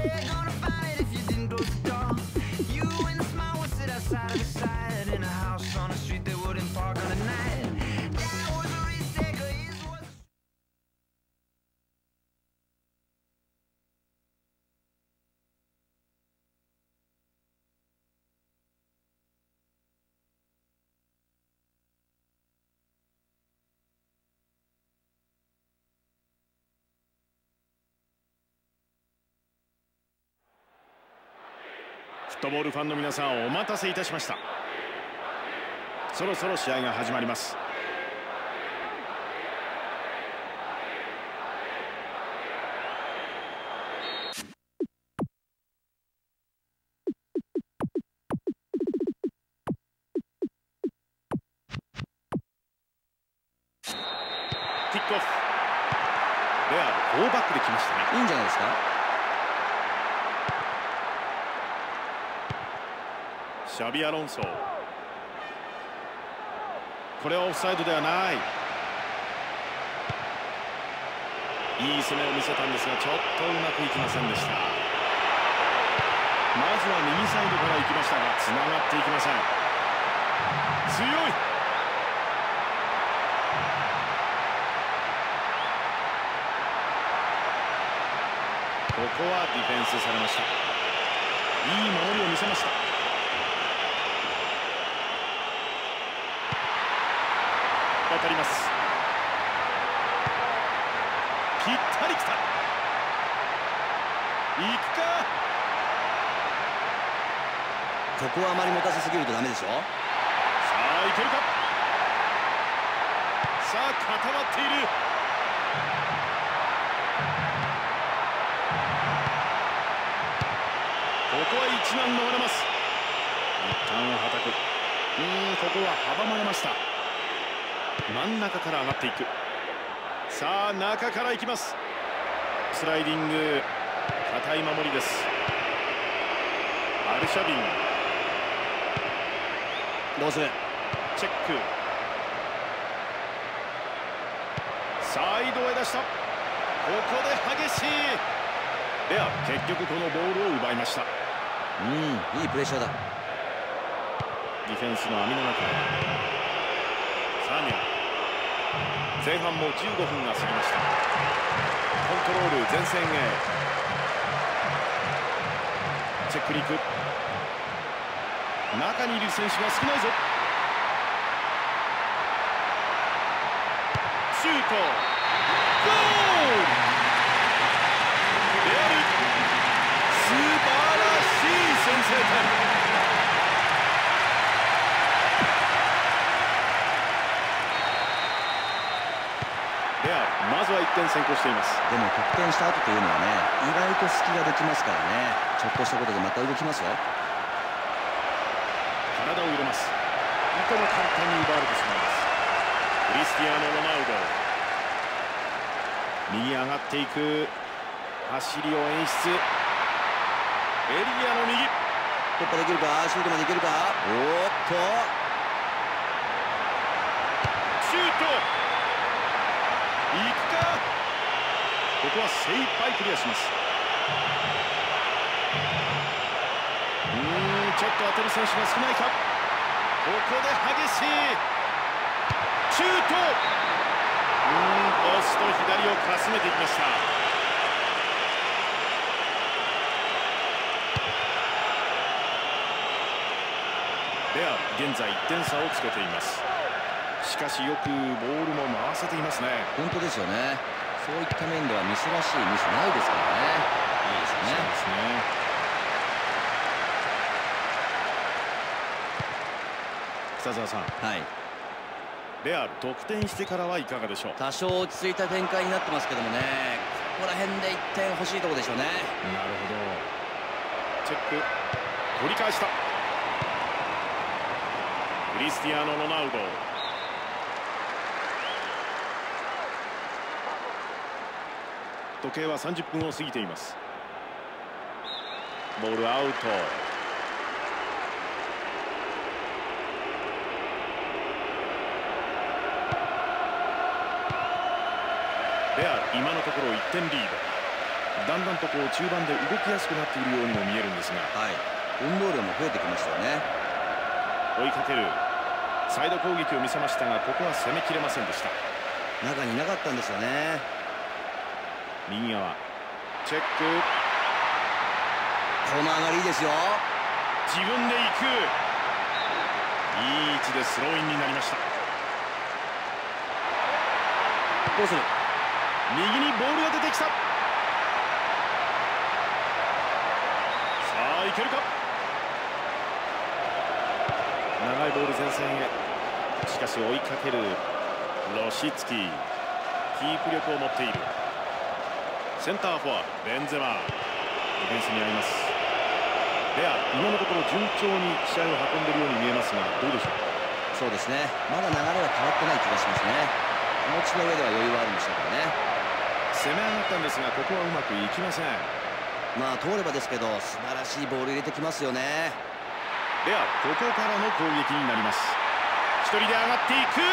フットボールファンの皆さん、お待たせいたしました。そろそろ試合が始まります。キックオフ。レアル4バックで来ましたね。 いいんじゃないですか。 シャビアロンソ、これはオフサイドではない。いい攻めを見せたんですが、ちょっとうまくいきませんでした。まずは右サイドから行きましたが、つながっていきません。強い。ここはディフェンスされました。いい守りを見せました。渡ります。ぴったりきた。いくか。 ここはあまり持たせすぎるとダメでしょ。さあいけるか。さあ固まっている。ここは一難逃れます。一旦はたく。ここは阻まれました。真ん中から上がっていく。さあ中から行きます。スライディング、堅い守りです。アルシャビン、 どうする。 チェック、サイドへ出した。ここで激しい。レア結局このボールを奪いました。 いいプレッシャーだ。 ディフェンスの網の中。サーニャ、前半も15分が過ぎました。コントロール前線へ。チェックに行く。中にいる選手が少ないぞ。シュート、ゴール。レアル、素晴らしい先制点。まずは1点先行しています。 でも得点した後というのはね、意外と隙ができますからね。ちょっとしたことでまた動きますよ。 体を入れます。いとも簡単に奪われてしまいます。クリスティアーノ・ロナウド、右上がっていく走りを演出。エリアの右、 突破できるか。シュートまでいけるか。おっとシュート、いくか。ここは精一杯クリアします。ちょっと当てる選手が少ないか。ここで激しいシュート。ポスト左をかすめていきました。レアル現在1点差をつけています。しかしよくボールも回せていますね。 本当ですよね。そういった面ではミスらしいミスないですからね。いいですね。 そうですね。北澤さん、 はい、 レアル得点してからはいかがでしょう。 多少落ち着いた展開になってますけどもね、ここら辺で1点欲しいところでしょうね。 なるほど。チェック、取り返した。クリスティアーノ・ロナウド、時計は30分を過ぎています。ボールアウト。レアル今のところ1点リード。 だんだんとこう中盤で動きやすくなっているようにも見えるんですが、 はい、運動量も増えてきましたよね。 追いかけるサイド攻撃を見せましたが、ここは攻めきれませんでした。 中にいなかったんですよね。 右側チェック、 この上がりいいですよ。 自分で行く、いい位置でスローインになりました。 どうする。 右にボールが出てきた。さあいけるか。長いボール前線へ、しかし追いかけるロシツキー、キープ力を持っている。センターフォワードベンゼマ、ディフェンスにあります。レア、今のところ順調に試合を運んでいるように見えますが、どうでしょう。 そうですね、まだ流れは変わってない気がしますね。気持ちの上では余裕はあるんでしょうからね。 攻め上がったんですが、ここはうまくいきません。 まあ通ればですけど、素晴らしいボール入れてきますよね。 レア、ここからの攻撃になります。一人で上がっていく、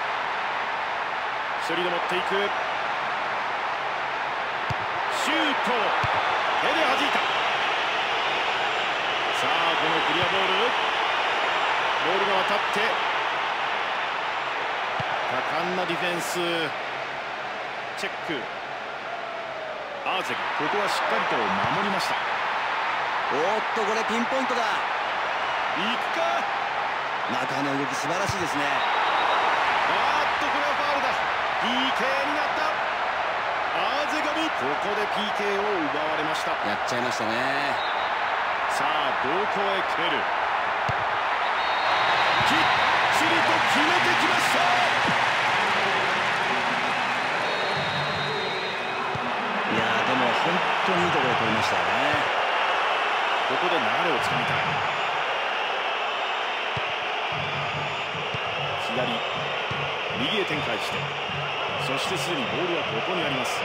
一人で持っていく、シュート、手で弾いた。さあこのクリアボールが渡って、果敢なディフェンス、チェック、アーゼグ、ここはしっかりと守りました。 おっと、これピンポイントだ。 いくか。 中の動き素晴らしいですね。 これはファウルだ。 PK になった。アーゼガブ、ここで PK を奪われました。 やっちゃいましたね。 さあどこへ蹴る。きっちりと決めてきました。 いやでも本当にいいところで取りましたよね。 ここで流れをつかみたい。左右へ展開して、そしてすでにボールはここにあります。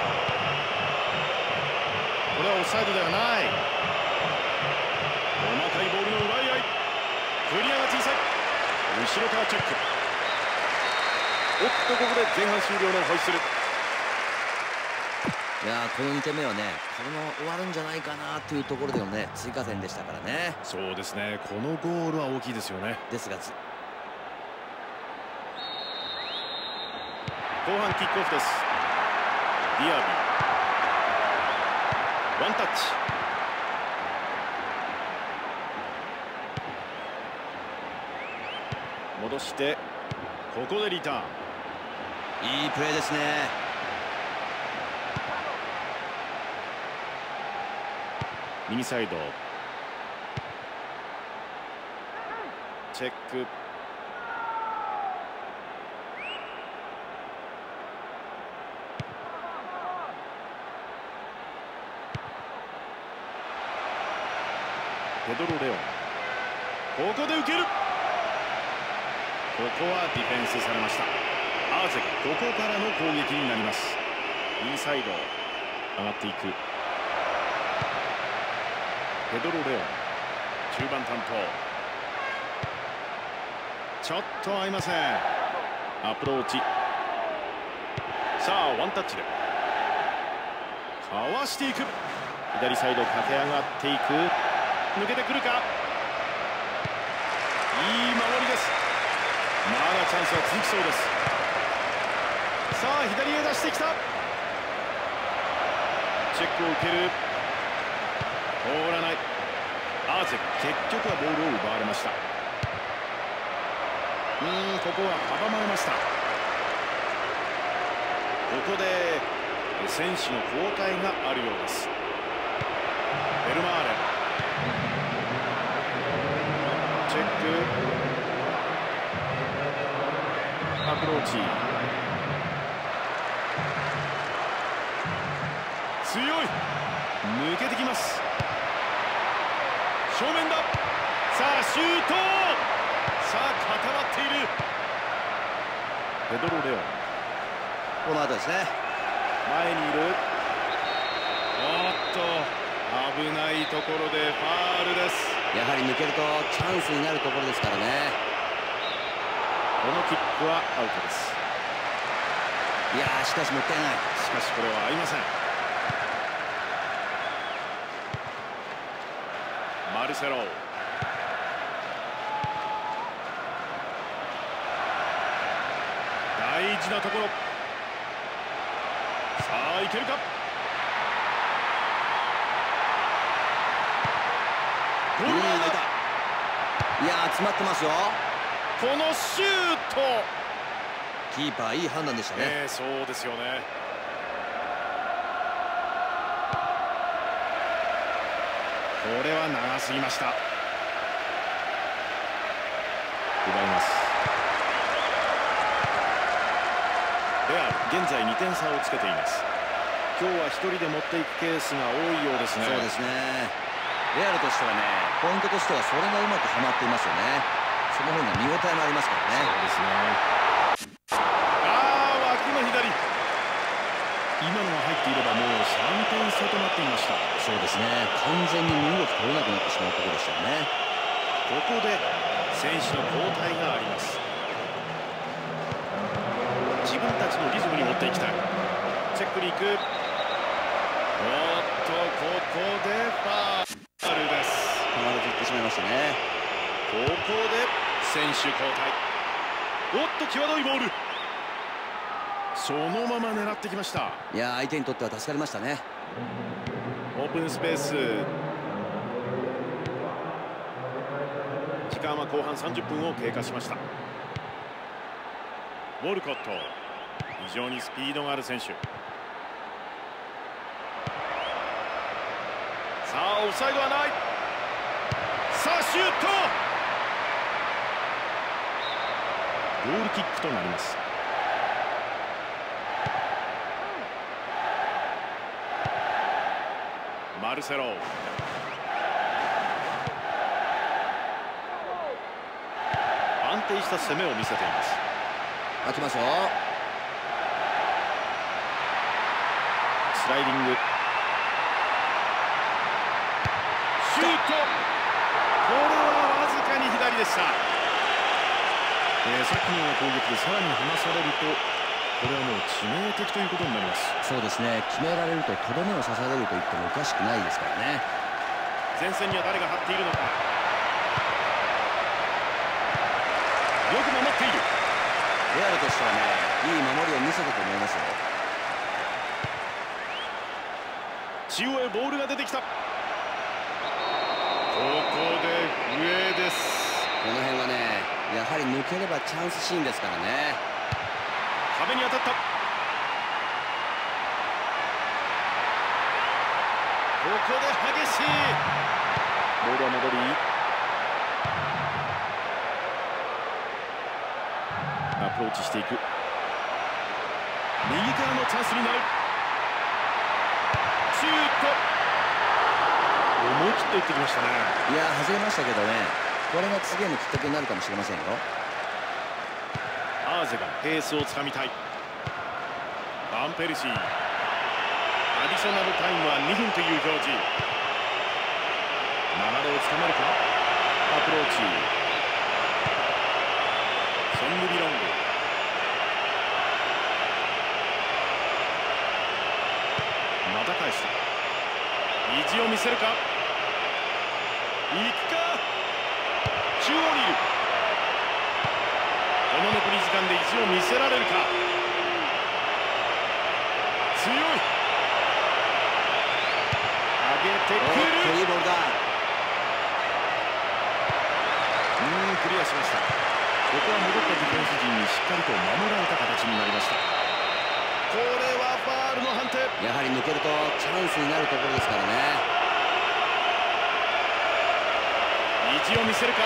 これはオフサイドではない。細かいボールの奪い合い、クリアが小さい。後ろからチェック。おっと、ここで前半終了のホイッスル。 いやこの2点目はね、このまま終わるんじゃないかなというところでのね、追加点でしたからね。 そうですね、このゴールは大きいですよね。 ですが後半キックオフです。ディアビー、ワンタッチ、戻して、ここでリターン。 いいプレーですね。 右サイドチェック、ペドロ・レオン、ここで受ける。ここはディフェンスされました。アーゼがここからの攻撃になります。右サイド上がっていくペドロ・レオン、中盤担当、ちょっと合いません。アプローチ、さあワンタッチでかわしていく。左サイド駆け上がっていく、抜けてくるか。いい守りです。まだチャンスは続きそうです。さあ左へ出してきた。チェックを受ける、通らない。アーゼ結局はボールを奪われました。ここは阻まれました。ここで選手の交代があるようです。ベルマーレ、チェック、アプローチ、強い、抜けてきます。正面だ。さあシュート、さあ固まっているペドロ・レオン、 この後ですね、 前にいる。おっと危ないところでファールです。 やはり抜けるとチャンスになるところですからね。 このキックはアウトです。 いやしかしもったいない。 しかしこれは合いません。 ルセロ。大事なところ。さあいけるか。ゴール前だ。 いやー、詰まってますよ。 このシュート。 キーパーいい判断でしたね。 そうですよね。これは長すぎました。奪います。レアル現在2点差をつけています。今日は1人で持っていくケースが多いようですね。 そうですね。レアルとしてはね、ポイントとしてはそれがうまくはまっていますよね。その方が見応えもありますからね。 そうですね。脇の左。今のが入っていればもう3点差となっていました。 そうですね。完全に身動き取れなくなってしまうところでしたよね。 ここで選手の交代があります。自分たちのリズムに持っていきたい。チェックに行く。おっと、ここでファウルです。 ファウルと言ってしまいましたね。 ここで選手交代。おっと、際どいボール。そのまま狙ってきました。 いやー、相手にとっては助かりましたね。 オープンスペース。時間は後半30分を経過しました。ウォルコット、非常にスピードがある選手。さあオフサイドはない。さあシュート。ゴールキックとなります。マルセロ。安定した攻めを見せています。 開きますよ。 スライディング。シュート。これはわずかに左でした。さっきのような攻撃でさらに離されると、これはもう致命的ということになります。 そうですね。決められるととどめを刺されると言ってもおかしくないですからね。 前線には誰が張っているのか。よく守っている。 レアルとしてはね、いい守りを見せたと思いますよ。 中央へボールが出てきた。ここで上です。 この辺はね、やはり抜ければチャンスシーンですからね。 壁に当たった。ここで激しい。ボールは戻り、アプローチしていく。右からのチャンスになる。シュート。思い切って打ってきましたね。 いや、外れましたけどね、これが次へのきっかけになるかもしれませんよ。 アーゼがペースをつかみたい。ファンペルシー。アディショナルタイムは2分という表示。流れをつかめるか。アプローチ。ソングビロング。また返した。意地を見せるか。行くか。中央にいる。この残り時間で意地を見せられるか。強い。上げてくる。 いいボールだ。 クリアしました。ここは戻ったディフェンス陣にしっかりと守られた形になりました。これはファールの判定。 やはり抜けるとチャンスになるところですからね。 意地を見せるか。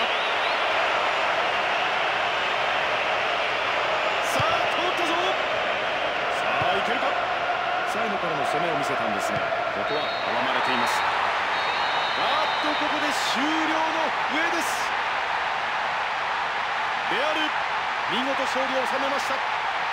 さあ通ったぞ。さあいけるか。サイドからの攻めを見せたんですが、ここは阻まれています。ここで終了の上です。レアル見事勝利を収めました。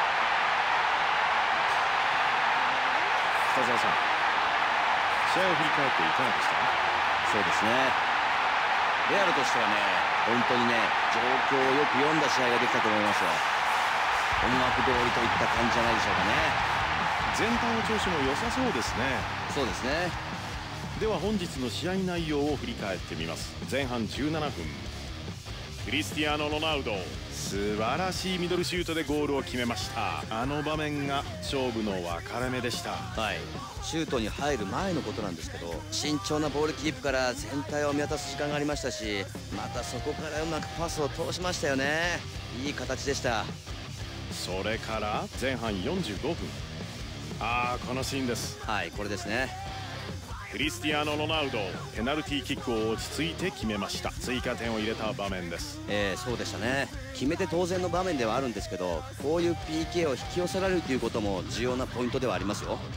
北澤さん、試合を振り返っていかがでしたか。 そうですね。レアルとしてはね、本当にね、状況をよく読んだ試合ができたと思いますよ。思惑通りといった感じじゃないでしょうかね。 全体の調子も良さそうですね。 そうですね。 では本日の試合内容を振り返ってみます。前半17分、クリスティアーノ・ロナウド、素晴らしいミドルシュートでゴールを決めました。あの場面が勝負の分かれ目でした。 はい、シュートに入る前のことなんですけど、慎重なボールキープから全体を見渡す時間がありましたし、またそこからうまくパスを通しましたよね。いい形でした。 それから前半45分、このシーンです。 はい、これですね。 クリスティアーノ・ロナウド、ペナルティーキックを落ち着いて決めました。追加点を入れた場面です。 そうでしたね。決めて当然の場面ではあるんですけど、こういう PK を引き寄せられるということも重要なポイントではありますよ。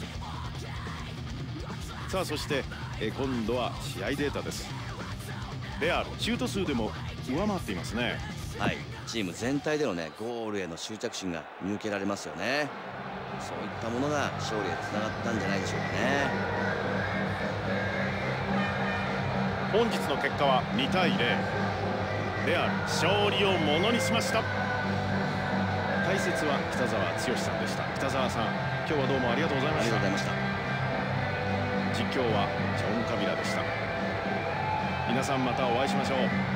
さあそして、今度は試合データです。レアル、シュート数でも上回っていますね。 はい、チーム全体でのね、ゴールへの執着心が見受けられますよね。そういったものが勝利へつながったんじゃないでしょうかね。 本日の結果は2対0、レアル勝利をものにしました。解説は北澤剛さんでした。北澤さん、今日はどうもありがとうございました。 ありがとうございました。 実況はジョン・カビラでした。皆さんまたお会いしましょう。